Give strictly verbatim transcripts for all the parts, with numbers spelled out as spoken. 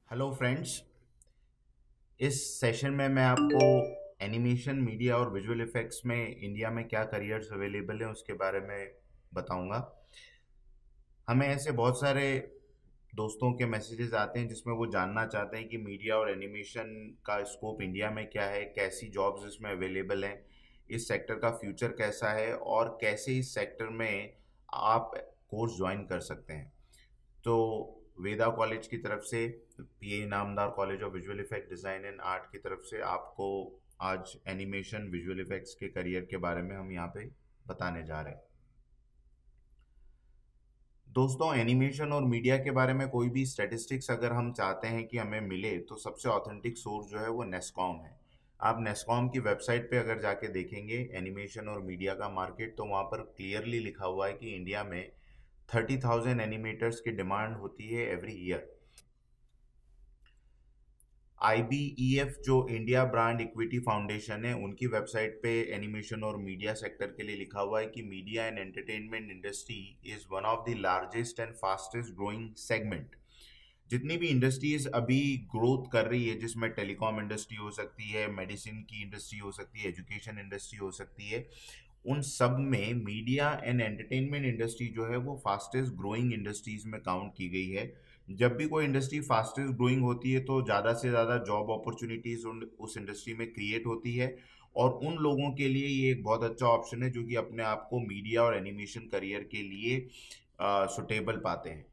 Hello friends. इस session में मैं आपको एनिमेशन, मीडिया और विजुअल इफेक्ट्स में इंडिया में क्या करियर्स अवेलेबल हैं उसके बारे में बताऊंगा। हमें ऐसे बहुत सारे दोस्तों के मैसेजेस आते हैं जिसमें वो जानना चाहते हैं कि मीडिया और एनिमेशन का स्कोप इंडिया में क्या है, कैसी जॉब्स इसमें अवेलेबल हैं, इस सेक्टर का फ्यूचर कैसा है और कैसे इस सेक्टर में आप कोर्स ज्वाइन कर सकते हैं। तो वेदा कॉलेज की तरफ से, P Inamdar college of visual effect design and art की तरफ से आपको आज एनिमेशन विजुअल इफेक्ट्स के करियर के बारे में हम यहाँ पे बताने जा रहे हैं। दोस्तों, एनिमेशन और मीडिया के बारे में कोई भी स्टैटिस्टिक्स अगर हम चाहते हैं कि हमें मिले तो सबसे ऑथेंटिक सोर्स जो है वो नेस्कॉम है। आप नेस्कॉम की वेबसाइट पे अगर जाके देखेंगे एनिमेशन और मीडिया का मार्केट, तो वहाँ पर क्लियरली लिखा हुआ है कि इंडिया में थर्टी थाउजेंड एनिमेटर्स की डिमांड होती है every year. I B E F जो इंडिया ब्रांड इक्विटी फाउंडेशन है, उनकी वेबसाइट पे एनिमेशन और मीडिया सेक्टर के लिए लिखा हुआ है कि media and entertainment industry is one of the largest and fastest growing segment. जितनी भी इंडस्ट्रीज अभी ग्रोथ कर रही है, जिसमें टेलीकॉम इंडस्ट्री हो सकती है, मेडिसिन की इंडस्ट्री हो सकती है, एजुकेशन इंडस्ट्री हो सकती है, उन सब में मीडिया एंड एंटरटेनमेंट इंडस्ट्री जो है वो फास्टेस्ट ग्रोइंग इंडस्ट्रीज में काउंट की गई है। जब भी कोई इंडस्ट्री फास्टेस्ट ग्रोइंग होती है तो ज़्यादा से ज़्यादा जॉब अपॉर्चुनिटीज उस इंडस्ट्री में क्रिएट होती है, और उन लोगों के लिए ये एक बहुत अच्छा ऑप्शन है जो कि अपने आप को मीडिया और एनिमेशन करियर के लिए सुटेबल पाते हैं।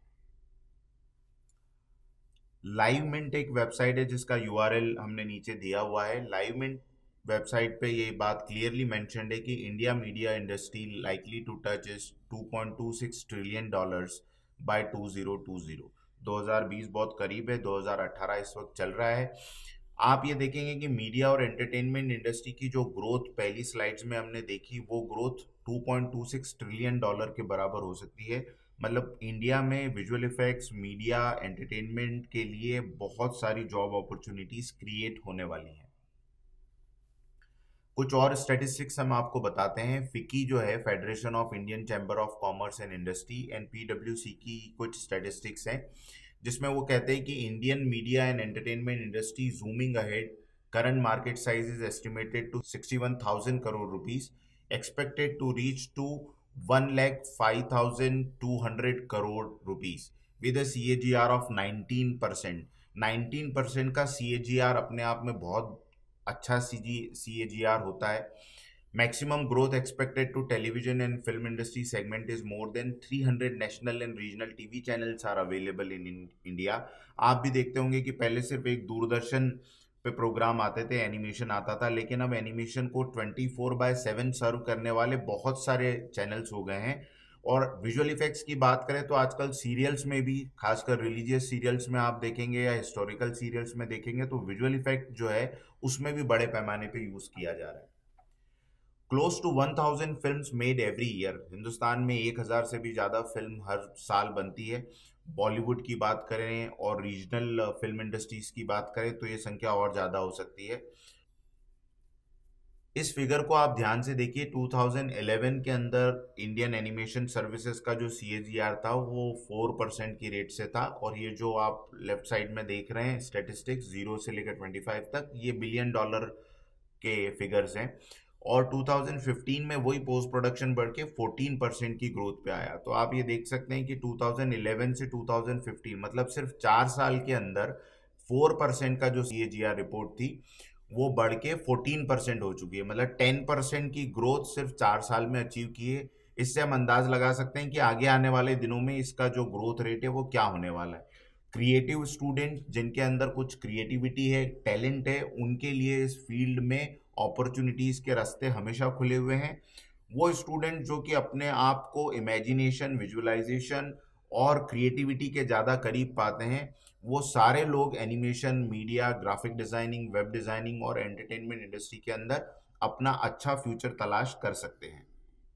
लाइव मिंट एक वेबसाइट है जिसका यू आर एल हमने नीचे दिया हुआ है। लाइव मिंट वेबसाइट पे ये बात क्लियरली मेंशन्ड है कि India media industry likely to touch is two point two six trillion dollars by two thousand twenty. दो हज़ार बीस बहुत करीब है, दो हज़ार अठारह इस वक्त चल रहा है। आप ये देखेंगे कि मीडिया और एंटरटेनमेंट इंडस्ट्री की जो ग्रोथ पहली स्लाइड्स में हमने देखी, वो growth two point two six trillion dollar के बराबर हो सकती है। मतलब इंडिया में विजुअल इफेक्ट्स, मीडिया, एंटरटेनमेंट के लिए बहुत सारी जॉब अपॉर्चुनिटीज क्रिएट होने वाली हैं। कुछ और स्टैटिस्टिक्स हम आपको बताते हैं। फिकी जो है, federation of Indian chamber of commerce and industry, and P W C की कुछ स्टैटिस्टिक्स हैं जिसमें वो कहते हैं कि Indian media and entertainment industry zooming ahead, current market size is estimated to sixty one thousand crore rupees, expected to reach two one lakh five thousand two hundred crore rupees with a C A G R of nineteen percent. Nineteen percent का C A G are अपने आप में बहुत अच्छा सी जी सी A G R होता है। Maximum growth expected to television and film industry segment is more than three hundred national and regional TV channels are available in India. आप भी देखते होंगे कि पहले सिर्फ एक दूरदर्शन पे प्रोग्राम आते थे, एनिमेशन आता था, लेकिन अब एनिमेशन को twenty four by seven serve करने वाले बहुत सारे चैनल्स हो गए हैं। और विजुअल इफेक्ट्स की बात करें तो आजकल सीरियल्स में भी, खासकर रिलीजियस सीरियल्स में आप देखेंगे या हिस्टोरिकल सीरियल्स में देखेंगे, तो विजुअल इफेक्ट जो है उसमें भी बड़े पैमाने पे यूज किया जा रहा है। Close to one thousand film made every year. Hindustan में एक हजार से भी ज़्यादा फिल्म हर साल बनती है। बॉलीवुड की बात करें और रीजनल फिल्म इंडस्ट्रीज की बात करें तो ये संख्या और ज़्यादा हो सकती है। इस फिगर को आप ध्यान से देखिए। टू थाउजेंड इलेवन के अंदर इंडियन एनिमेशन सर्विसेज का जो सी ए जी आर था वो फोर परसेंट की रेट से था, और ये जो आप लेफ्ट साइड में देख रहे हैं स्टेटिस्टिक्स, जीरो से लेकर ट्वेंटी फाइव तक, ये बिलियन डॉलर के फिगर्स हैं। और टू थाउजेंड फिफ्टीन में वही पोस्ट प्रोडक्शन बढ़ के फोर्टीन परसेंट की ग्रोथ पे आया। तो आप ये देख सकते हैं कि टू थाउजेंड इलेवन से टू थाउजेंड फिफ्टीन, मतलब सिर्फ चार साल के अंदर फोर परसेंट का जो सी ए जी आर रिपोर्ट थी वो बढ़ के फोर्टीन परसेंट हो चुकी है। मतलब टेन परसेंट की ग्रोथ सिर्फ चार साल में अचीव की है। इससे हम अंदाज लगा सकते हैं कि आगे आने वाले दिनों में इसका जो ग्रोथ रेट है वो क्या होने वाला है। क्रिएटिव स्टूडेंट जिनके अंदर कुछ क्रिएटिविटी है, टैलेंट है, उनके लिए इस फील्ड में अपॉर्चुनिटीज़ के रास्ते हमेशा खुले हुए हैं। वो स्टूडेंट जो कि अपने आप को इमेजिनेशन, विजुअलाइजेशन और क्रिएटिविटी के ज़्यादा करीब पाते हैं, वो सारे लोग animation, media, graphic designing, web designing और एंटरटेनमेंट इंडस्ट्री के अंदर अपना अच्छा फ्यूचर तलाश कर सकते हैं।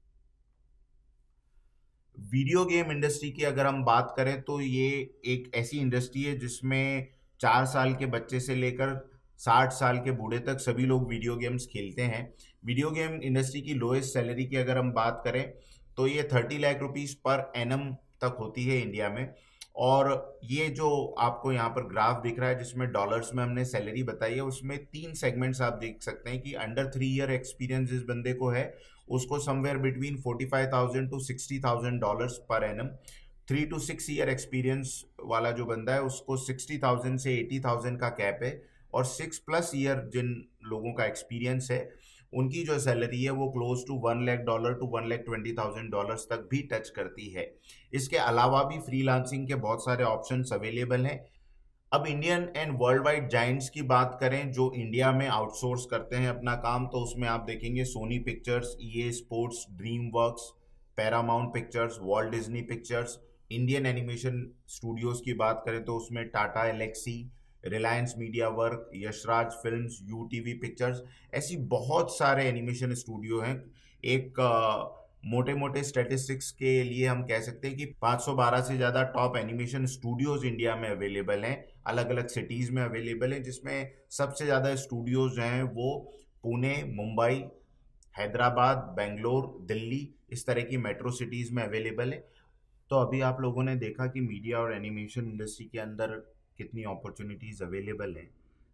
वीडियो गेम इंडस्ट्री की अगर हम बात करें तो ये एक ऐसी इंडस्ट्री है जिसमें चार साल के बच्चे से लेकर साठ साल के बूढ़े तक सभी लोग वीडियो गेम्स खेलते हैं। वीडियो गेम इंडस्ट्री की लोएस्ट सैलरी की अगर हम बात करें तो ये thirty lakh rupees per annum तक होती है इंडिया में। और ये जो आपको यहाँ पर ग्राफ दिख रहा है जिसमें डॉलर्स में हमने सैलरी बताई है, उसमें तीन सेगमेंट्स आप देख सकते हैं कि अंडर थ्री ईयर एक्सपीरियंस जिस बंदे को है उसको somewhere between forty five thousand to sixty thousand dollars per annum. Three to six year experience वाला जो बंदा है उसको सिक्सटी थाउजेंड से एटी थाउजेंड का कैप है। और सिक्स प्लस ईयर जिन लोगों का एक्सपीरियंस है उनकी जो सैलरी है वो close to one lakh dollar to one lakh twenty thousand dollars तक भी टच करती है। इसके अलावा भी फ्रीलांसिंग के बहुत सारे ऑप्शंस अवेलेबल हैं। अब Indian and world wide giants की बात करें जो इंडिया में आउटसोर्स करते हैं अपना काम, तो उसमें आप देखेंगे Sony Pictures, EA Sports, Dream Works, Paramount Pictures, Walt Disney Pictures. Indian animation studios की बात करें तो उसमें Tata Elxsi, Reliance media work, Yashraj films, U TV pictures, ऐसी बहुत सारे एनिमेशन स्टूडियो हैं। एक मोटे मोटे स्टैटिस्टिक्स के लिए हम कह सकते हैं कि पाँच सौ बारह से ज़्यादा टॉप एनिमेशन स्टूडियोज इंडिया में अवेलेबल हैं, अलग अलग सिटीज़ में अवेलेबल हैं, जिसमें सबसे ज़्यादा स्टूडियोज हैं वो पुणे, मुंबई, हैदराबाद, बेंगलोर, दिल्ली, इस तरह की मेट्रो सिटीज़ में अवेलेबल है। तो अभी आप लोगों ने देखा कि मीडिया और एनिमेशन इंडस्ट्री के अंदर कितनी अपॉर्चुनिटीज़ अवेलेबल हैं।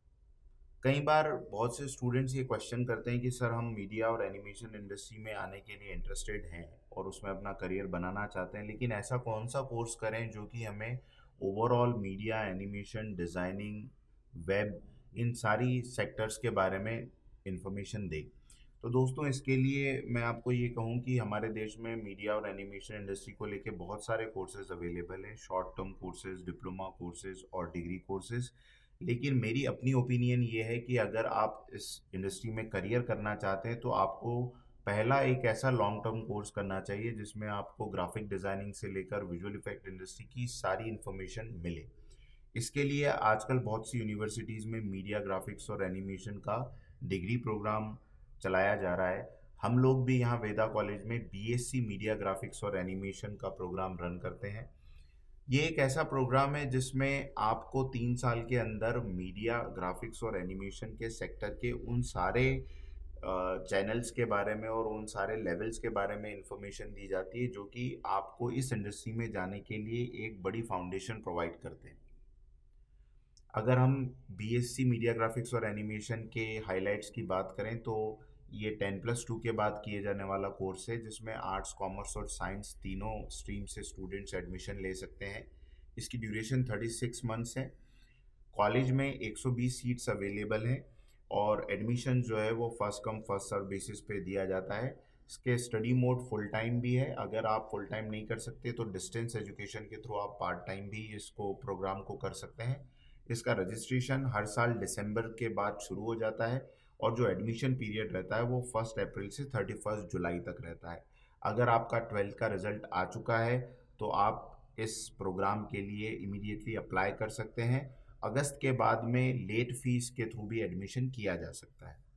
कई बार बहुत से स्टूडेंट्स ये क्वेश्चन करते हैं कि सर हम मीडिया और एनिमेशन इंडस्ट्री में आने के लिए इंटरेस्टेड हैं और उसमें अपना करियर बनाना चाहते हैं, लेकिन ऐसा कौन सा कोर्स करें जो कि हमें overall media, animation, designing, web, इन सारी सेक्टर्स के बारे में इंफॉर्मेशन दे। तो दोस्तों इसके लिए मैं आपको ये कहूँ कि हमारे देश में मीडिया और एनिमेशन इंडस्ट्री को लेके बहुत सारे कोर्सेज अवेलेबल हैं, short term courses, diploma courses और डिग्री कोर्सेज। लेकिन मेरी अपनी ओपिनियन ये है कि अगर आप इस इंडस्ट्री में करियर करना चाहते हैं तो आपको पहला एक ऐसा लॉन्ग टर्म कोर्स करना चाहिए जिसमें आपको ग्राफिक डिज़ाइनिंग से लेकर विजुअल इफेक्ट इंडस्ट्री की सारी इन्फॉर्मेशन मिले। इसके लिए आजकल बहुत सी यूनिवर्सिटीज़ में मीडिया ग्राफिक्स और एनिमेशन का डिग्री प्रोग्राम चलाया जा रहा है। हम लोग भी यहाँ वेदा कॉलेज में बीएससी मीडिया ग्राफिक्स और एनिमेशन का प्रोग्राम रन करते हैं। ये एक ऐसा प्रोग्राम है जिसमें आपको तीन साल के अंदर मीडिया ग्राफिक्स और एनिमेशन के सेक्टर के उन सारे चैनल्स के बारे में और उन सारे लेवल्स के बारे में इंफॉर्मेशन दी जाती है जो कि आपको इस इंडस्ट्री में जाने के लिए एक बड़ी फाउंडेशन प्रोवाइड करते हैं। अगर हम बीएससी मीडिया ग्राफिक्स और एनिमेशन के हाइलाइट्स की बात करें तो ये टेन प्लस टू के बाद किए जाने वाला कोर्स है जिसमें आर्ट्स, कॉमर्स और साइंस तीनों स्ट्रीम से स्टूडेंट्स एडमिशन ले सकते हैं। इसकी ड्यूरेशन थर्टी सिक्स मंथ्स है। कॉलेज में एक सौ बीस सीट्स अवेलेबल हैं और एडमिशन जो है वो first come first serve basis पे दिया जाता है। इसके स्टडी मोड फुल टाइम भी है, अगर आप फुल टाइम नहीं कर सकते तो डिस्टेंस एजुकेशन के थ्रू आप पार्ट टाइम भी इसको प्रोग्राम को कर सकते हैं। इसका रजिस्ट्रेशन हर साल दिसंबर के बाद शुरू हो जाता है और जो एडमिशन पीरियड रहता है वो फर्स्ट अप्रैल से थर्टी फर्स्ट जुलाई तक रहता है। अगर आपका ट्वेल्थ का रिजल्ट आ चुका है तो आप इस प्रोग्राम के लिए इमीडिएटली अप्लाई कर सकते हैं। अगस्त के बाद में लेट फीस के थ्रू भी एडमिशन किया जा सकता है।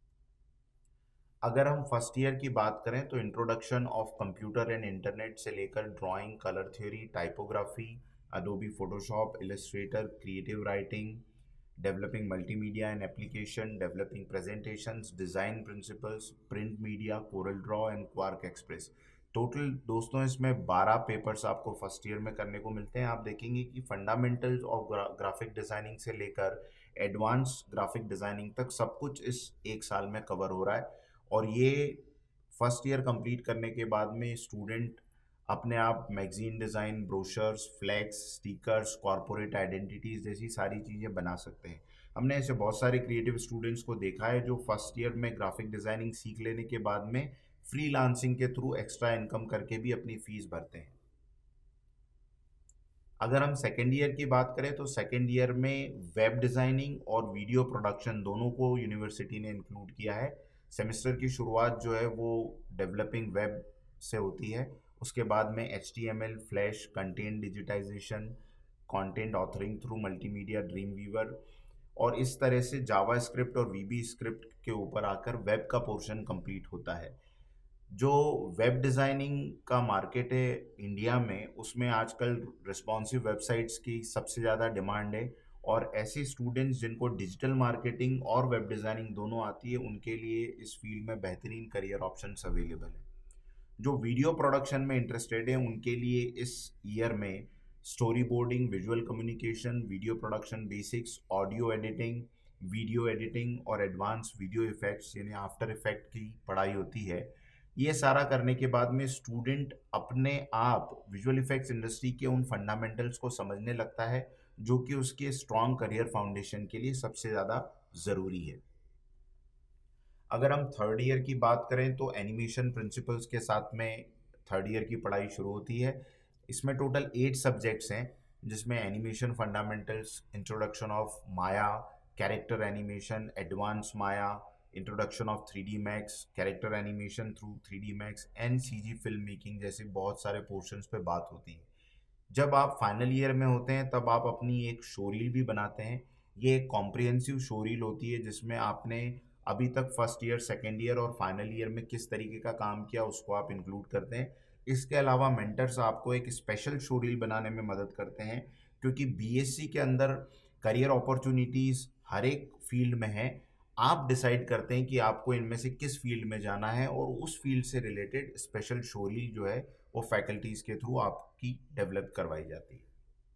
अगर हम फर्स्ट ईयर की बात करें तो introduction of computer and internet से लेकर drawing, colour theory, typography, Adobe Photoshop, Illustrator, creative writing, developing multimedia and application, developing presentations, design principles, print media, Corel Draw and Quark Express. Total दोस्तों इसमें बारह papers आपको first year में करने को मिलते हैं। आप देखेंगे कि फंडामेंटल्स ऑफ ग्राफिक डिज़ाइनिंग से लेकर एडवांस ग्राफिक डिज़ाइनिंग तक सब कुछ इस एक साल में कवर हो रहा है। और ये फर्स्ट ईयर कंप्लीट करने के बाद में स्टूडेंट अपने आप magazine design, brochures, flex, stickers, corporate identities जैसी सारी चीज़ें बना सकते हैं। हमने ऐसे बहुत सारे क्रिएटिव स्टूडेंट्स को देखा है जो फर्स्ट ईयर में ग्राफिक डिज़ाइनिंग सीख लेने के बाद में फ्रीलांसिंग के थ्रू एक्स्ट्रा इनकम करके भी अपनी फीस भरते हैं। अगर हम सेकेंड ईयर की बात करें तो सेकेंड ईयर में वेब डिज़ाइनिंग और वीडियो प्रोडक्शन दोनों को यूनिवर्सिटी ने इंक्लूड किया है। सेमेस्टर की शुरुआत जो है वो डेवलपिंग वेब से होती है, उसके बाद में H T M L, flash, content digitization, content authoring through multimedia, Dreamweaver, और इस तरह से जावा स्क्रिप्ट और वीबी स्क्रिप्ट के ऊपर आकर वेब का पोर्शन कंप्लीट होता है। जो वेब डिज़ाइनिंग का मार्केट है इंडिया में उसमें आजकल रिस्पॉन्सिव वेबसाइट्स की सबसे ज़्यादा डिमांड है और ऐसे स्टूडेंट्स जिनको डिजिटल मार्केटिंग और वेब डिज़ाइनिंग दोनों आती है उनके लिए इस फील्ड में बेहतरीन करियर ऑप्शंस अवेलेबल हैं। जो वीडियो प्रोडक्शन में इंटरेस्टेड है उनके लिए इस ईयर में storyboarding, visual communication, video production basics, audio editing, video editing और एडवांस वीडियो इफेक्ट्स यानी आफ्टर इफेक्ट की पढ़ाई होती है। ये सारा करने के बाद में स्टूडेंट अपने आप विजुअल इफेक्ट्स इंडस्ट्री के उन फंडामेंटल्स को समझने लगता है जो कि उसके स्ट्रॉन्ग करियर फाउंडेशन के लिए सबसे ज़्यादा ज़रूरी है। अगर हम थर्ड ईयर की बात करें तो एनिमेशन प्रिंसिपल्स के साथ में थर्ड ईयर की पढ़ाई शुरू होती है। इसमें टोटल एट सब्जेक्ट्स हैं जिसमें animation fundamentals, introduction of Maya, character animation, advance Maya, introduction of three D Max, character animation through three D Max and C G film making जैसे बहुत सारे पोर्शंस पे बात होती है। जब आप फाइनल ईयर में होते हैं तब आप अपनी एक शोरील भी बनाते हैं। ये एक कॉम्प्रिहेंसिव शोरील होती है जिसमें आपने अभी तक फर्स्ट ईयर, सेकेंड ईयर और फाइनल ईयर में किस तरीके का काम किया उसको आप इंक्लूड करते हैं। इसके अलावा मेंटर्स आपको एक स्पेशल शोरील बनाने में मदद करते हैं क्योंकि बी एस सी के अंदर करियर अपॉर्चुनिटीज़ हर एक फील्ड में है। आप डिसाइड करते हैं कि आपको इनमें से किस फील्ड में जाना है और उस फील्ड से रिलेटेड स्पेशल शोरील जो है वो फैकल्टीज के थ्रू आपकी डेवलप करवाई जाती है।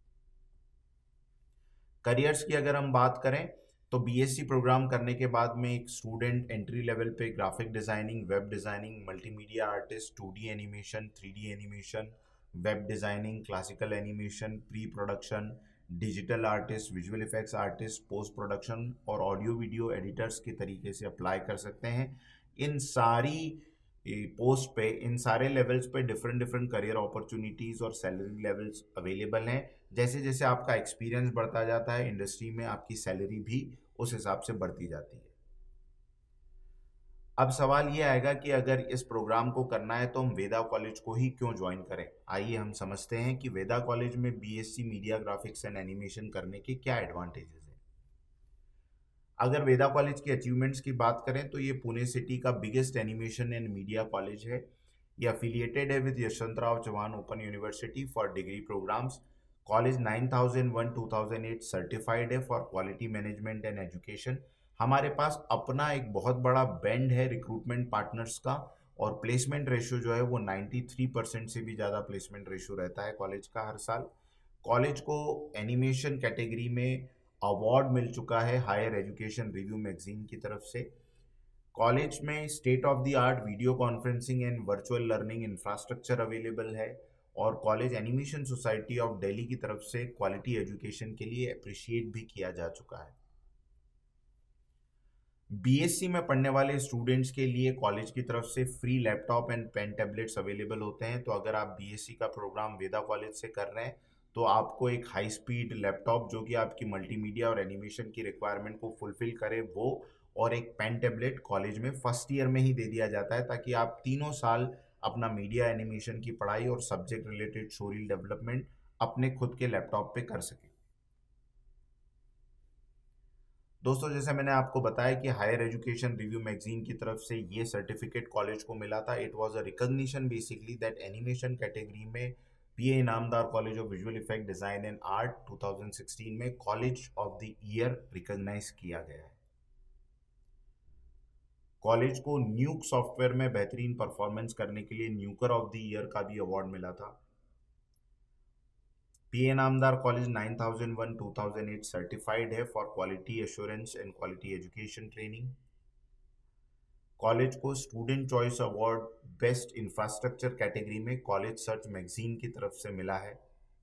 करियर्स की अगर हम बात करें तो बी एस सी प्रोग्राम करने के बाद में एक स्टूडेंट एंट्री लेवल पे graphic designing, web designing, multimedia artist, two D animation, three D animation, web designing, classical animation, pre production, digital artist, visual effects artist, post production और audio video editors के तरीके से apply कर सकते हैं। इन सारी post पे, इन सारे लेवल्स पे डिफरेंट डिफरेंट करियर अपॉर्चुनिटीज़ और सैलरी लेवल्स अवेलेबल हैं। जैसे जैसे आपका एक्सपीरियंस बढ़ता जाता है इंडस्ट्री में आपकी सैलरी भी उस हिसाब से बढ़ती जाती है। अब सवाल ये आएगा कि अगर इस प्रोग्राम को करना है तो हम वेदा कॉलेज को ही क्यों ज्वाइन करें। आइए हम समझते हैं कि वेदा कॉलेज में B S C media graphics and animation करने के क्या एडवांटेजेस हैं। अगर वेदा कॉलेज की अचीवमेंट्स की बात करें तो ये पुणे सिटी का biggest animation and media college है। ये अफिलिएटेड है with Yashwantrao Chavan open university for degree programs. College nine thousand one two thousand eight certified है for quality management and education. हमारे पास अपना एक बहुत बड़ा बैंड है रिक्रूटमेंट पार्टनर्स का और प्लेसमेंट रेशियो जो है वो नाइन्टी थ्री परसेंट से भी ज़्यादा प्लेसमेंट रेशियो रहता है कॉलेज का हर साल। कॉलेज को एनिमेशन कैटेगरी में अवार्ड मिल चुका है हायर एजुकेशन रिव्यू मैगजीन की तरफ से। कॉलेज में state of the art video conferencing and virtual learning infrastructure available है और college animation society of Delhi की तरफ से क्वालिटी एजुकेशन के लिए अप्रिशिएट भी किया जा चुका है। बी एस सी में पढ़ने वाले स्टूडेंट्स के लिए कॉलेज की तरफ से free laptop and pen tablets available होते हैं। तो अगर आप बी एस सी का प्रोग्राम वेदा कॉलेज से कर रहे हैं तो आपको एक हाई स्पीड लैपटॉप जो कि आपकी मल्टीमीडिया और एनिमेशन की रिक्वायरमेंट को फुलफिल करे वो और एक पेन टैबलेट कॉलेज में फर्स्ट ईयर में ही दे दिया जाता है ताकि आप तीनों साल अपना मीडिया एनिमेशन की पढ़ाई और सब्जेक्ट रिलेटेड शोरील डेवलपमेंट अपने खुद के लैपटॉप पे कर सकें। दोस्तों जैसे मैंने आपको बताया कि हायर एजुकेशन रिव्यू मैगजीन की तरफ से ये सर्टिफिकेट कॉलेज को मिला था। It was a recognition basically that animation category में P A Inamdar college of visual effect design and art two thousand sixteen में college of the year recognize किया गया है। कॉलेज को न्यूक सॉफ्टवेयर में बेहतरीन परफॉर्मेंस करने के लिए न्यूकर ऑफ द ईयर का भी अवार्ड मिला था। P A Inamdar college nine thousand one two thousand eight certified है for quality assurance and quality education training. College को student choice award best infrastructure category में कॉलेज सर्च मैगजीन की तरफ से मिला है।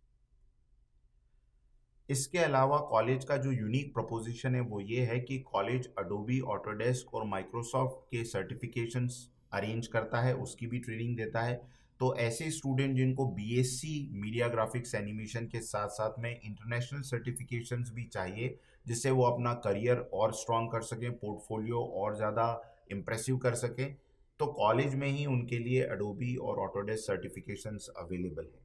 इसके अलावा कॉलेज का जो यूनिक प्रपोजिशन है वो ये है कि कॉलेज अडोबी, ऑटोडेस्क और माइक्रोसॉफ्ट के सर्टिफिकेशंस अरेंज करता है, उसकी भी ट्रेनिंग देता है। तो ऐसे स्टूडेंट जिनको B S C media graphics animation के साथ साथ में इंटरनेशनल सर्टिफिकेशंस भी चाहिए जिससे वो अपना करियर और स्ट्रॉन्ग कर सकें, पोर्टफोलियो और ज़्यादा इम्प्रेसिव कर सकें, तो कॉलेज में ही उनके लिए अडोबी और ऑटोडेस्क सर्टिफिकेशंस अवेलेबल है।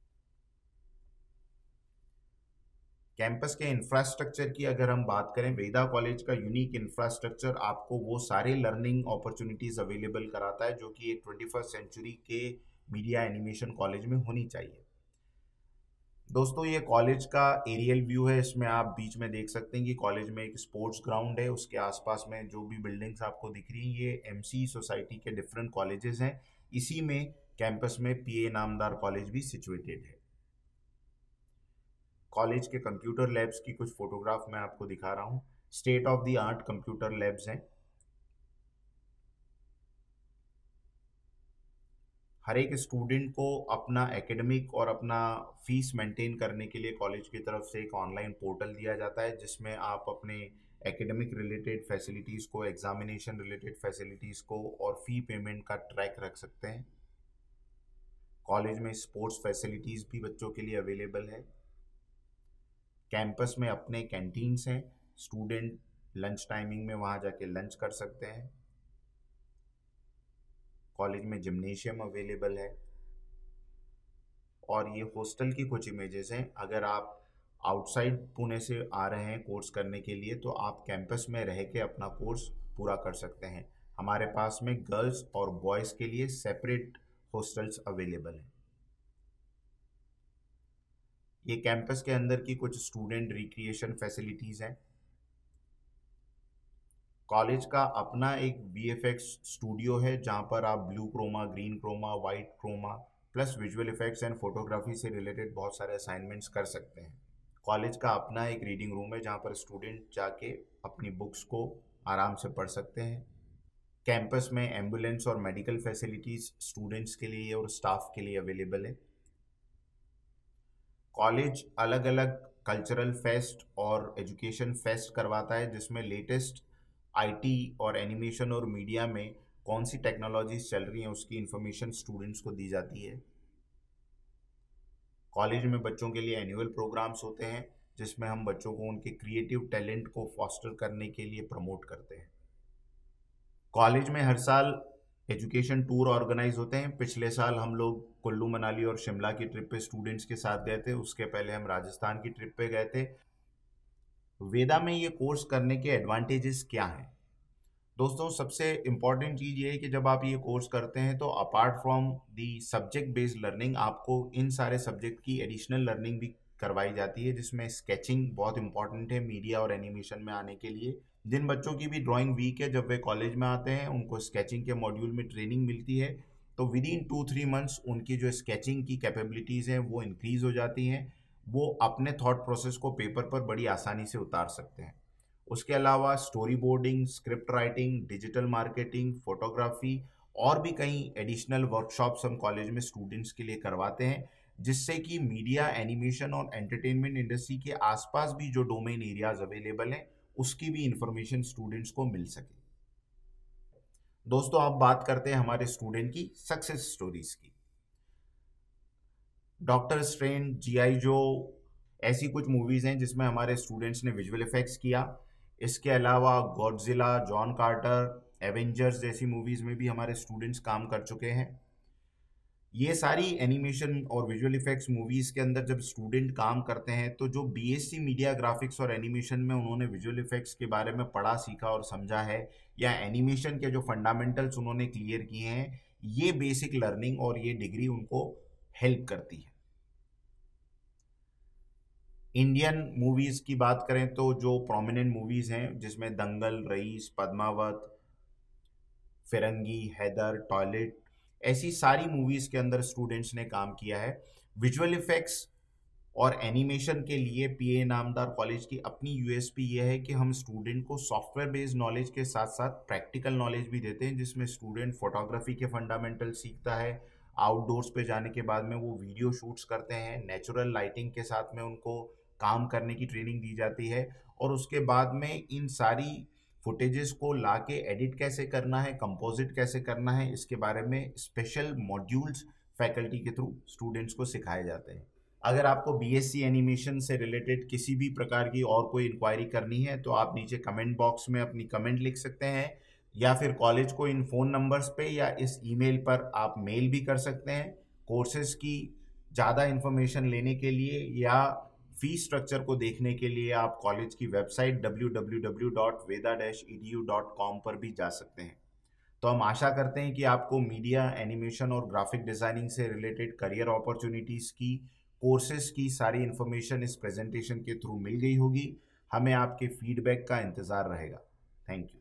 कैंपस के इंफ्रास्ट्रक्चर की अगर हम बात करें, वेदा कॉलेज का यूनिक इंफ्रास्ट्रक्चर आपको वो सारे लर्निंग अपॉर्चुनिटीज़ अवेलेबल कराता है जो कि एक ट्वेंटी फर्स्ट सेंचुरी के मीडिया एनिमेशन कॉलेज में होनी चाहिए। दोस्तों ये कॉलेज का एरियल व्यू है, इसमें आप बीच में देख सकते हैं कि कॉलेज में एक स्पोर्ट्स ग्राउंड है, उसके आसपास में जो भी बिल्डिंग्स आपको दिख रही हैं ये एम सी सोसाइटी के डिफरेंट कॉलेजेस हैं। इसी में कैंपस में पी ए नामदार कॉलेज भी सिचुएटेड है। कॉलेज के कंप्यूटर लैब्स की कुछ फोटोग्राफ मैं आपको दिखा रहा हूँ। State of the art computer labs हैं। हर एक स्टूडेंट को अपना एकेडमिक और अपना फीस मेंटेन करने के लिए कॉलेज की तरफ से एक ऑनलाइन पोर्टल दिया जाता है, जिसमें आप अपने एकेडमिक रिलेटेड फैसिलिटीज़ को, एग्जामिनेशन रिलेटेड फैसिलिटीज़ को और फी पेमेंट का ट्रैक रख सकते हैं। कॉलेज में स्पोर्ट्स फैसिलिटीज़ भी बच्चों के लिए अवेलेबल है। कैंपस में अपने कैंटीन्स हैं, स्टूडेंट लंच टाइमिंग में वहाँ जाके लंच कर सकते हैं। कॉलेज में जिम्नेशियम अवेलेबल है। और ये हॉस्टल की कुछ इमेजेस हैं। अगर आप आउटसाइड पुणे से आ रहे हैं कोर्स करने के लिए, तो आप कैंपस में रह के अपना कोर्स पूरा कर सकते हैं। हमारे पास में गर्ल्स और बॉयज़ के लिए सेपरेट हॉस्टल्स अवेलेबल हैं। ये कैंपस के अंदर की कुछ स्टूडेंट रिक्रिएशन फैसिलिटीज़ हैं। कॉलेज का अपना एक वी एफ एक्स स्टूडियो है, जहाँ पर आप blue chroma, green chroma, white chroma plus visual effects and photography से रिलेटेड बहुत सारे असाइनमेंट्स कर सकते हैं। कॉलेज का अपना एक रीडिंग रूम है, जहाँ पर स्टूडेंट जाके अपनी बुक्स को आराम से पढ़ सकते हैं। कैंपस में एम्बुलेंस और मेडिकल फैसिलिटीज़ स्टूडेंट्स के लिए और स्टाफ के लिए अवेलेबल है। कॉलेज अलग अलग कल्चरल फेस्ट और एजुकेशन फेस्ट करवाता है, जिसमें लेटेस्ट आई टी और एनिमेशन और मीडिया में कौन सी टेक्नोलॉजीज चल रही हैं उसकी इंफॉर्मेशन स्टूडेंट्स को दी जाती है। कॉलेज में बच्चों के लिए एनुअल प्रोग्राम्स होते हैं, जिसमें हम बच्चों को उनके क्रिएटिव टैलेंट को फॉस्टर करने के लिए प्रमोट करते हैं। कॉलेज में हर साल एजुकेशन टूर ऑर्गेनाइज होते हैं। पिछले साल हम लोग कुल्लू मनाली और शिमला की ट्रिप पे स्टूडेंट्स के साथ गए थे। उसके पहले हम राजस्थान की ट्रिप पे गए थे। वेदा में ये कोर्स करने के एडवांटेजेस क्या हैं? दोस्तों, सबसे इम्पॉर्टेंट चीज़ ये है कि जब आप ये कोर्स करते हैं तो apart from the subject based learning, आपको इन सारे सब्जेक्ट की एडिशनल लर्निंग भी करवाई जाती है, जिसमें स्केचिंग बहुत इंपॉर्टेंट है मीडिया और एनिमेशन में आने के लिए। जिन बच्चों की भी ड्राइंग वीक है, जब वे कॉलेज में आते हैं उनको स्केचिंग के मॉड्यूल में ट्रेनिंग मिलती है, तो within two three months उनकी जो स्केचिंग की कैपेबिलिटीज़ हैं वो इंक्रीज़ हो जाती हैं। वो अपने थॉट प्रोसेस को पेपर पर बड़ी आसानी से उतार सकते हैं। उसके अलावा storyboarding, script writing, digital marketing, photography और भी कई एडिशनल वर्कशॉप्स हम कॉलेज में स्टूडेंट्स के लिए करवाते हैं, जिससे कि मीडिया, एनिमेशन और एंटरटेनमेंट इंडस्ट्री के आसपास भी जो डोमेन एरियाज अवेलेबल हैं उसकी भी इंफॉर्मेशन स्टूडेंट्स को मिल सके। दोस्तों, अब बात करते हैं हमारे स्टूडेंट की सक्सेस स्टोरीज की। Doctor Strange, G I Joe, ऐसी कुछ मूवीज़ हैं जिसमें हमारे स्टूडेंट्स ने विजुअल इफेक्ट्स किया। इसके अलावा गॉडजिला, जॉन कार्टर, एवेंजर्स जैसी मूवीज़ में भी हमारे स्टूडेंट्स काम कर चुके हैं। ये सारी एनिमेशन और विजुअल इफेक्ट्स मूवीज़ के अंदर जब स्टूडेंट काम करते हैं, तो जो B S C media graphics और एनिमेशन में उन्होंने विजुअल इफेक्ट्स के बारे में पढ़ा, सीखा और समझा है, या एनिमेशन के जो फंडामेंटल्स उन्होंने क्लियर किए हैं, ये बेसिक लर्निंग और ये डिग्री उनको हेल्प करती है। इंडियन मूवीज़ की बात करें तो जो प्रोमिनेंट मूवीज़ हैं, जिसमें दंगल, रईस, पद्मावत, फिरंगी, हैदर, टॉयलेट, ऐसी सारी मूवीज़ के अंदर स्टूडेंट्स ने काम किया है। विजुअल इफेक्ट्स और एनिमेशन के लिए पी ए इनामदार कॉलेज की अपनी यू एस पी ये है कि हम स्टूडेंट को सॉफ्टवेयर बेस्ड नॉलेज के साथ साथ प्रैक्टिकल नॉलेज भी देते हैं, जिसमें स्टूडेंट फोटोग्राफी के फंडामेंटल सीखता है। आउटडोर्स पे जाने के बाद में वो वीडियो शूट्स करते हैं, नेचुरल लाइटिंग के साथ में उनको काम करने की ट्रेनिंग दी जाती है, और उसके बाद में इन सारी फुटेजेस को ला के एडिट कैसे करना है, कंपोजिट कैसे करना है, इसके बारे में स्पेशल मॉड्यूल्स फैकल्टी के थ्रू स्टूडेंट्स को सिखाए जाते हैं। अगर आपको बी एस सी एनिमेशन से रिलेटेड किसी भी प्रकार की और कोई इंक्वायरी करनी है, तो आप नीचे कमेंट बॉक्स में अपनी कमेंट लिख सकते हैं, या फिर कॉलेज को इन फ़ोन नंबर्स पे या इस ईमेल पर आप मेल भी कर सकते हैं। कोर्सेज की ज़्यादा इन्फॉर्मेशन लेने के लिए या फीस स्ट्रक्चर को देखने के लिए आप कॉलेज की website W W W dot Veda dash E D U dot com पर भी जा सकते हैं। तो हम आशा करते हैं कि आपको मीडिया, एनिमेशन और ग्राफिक डिज़ाइनिंग से रिलेटेड करियर अपॉर्चुनिटीज़ की, कोर्सेज की सारी इन्फॉर्मेशन इस प्रेजेंटेशन के थ्रू मिल गई होगी। हमें आपके फीडबैक का इंतज़ार रहेगा। Thank you.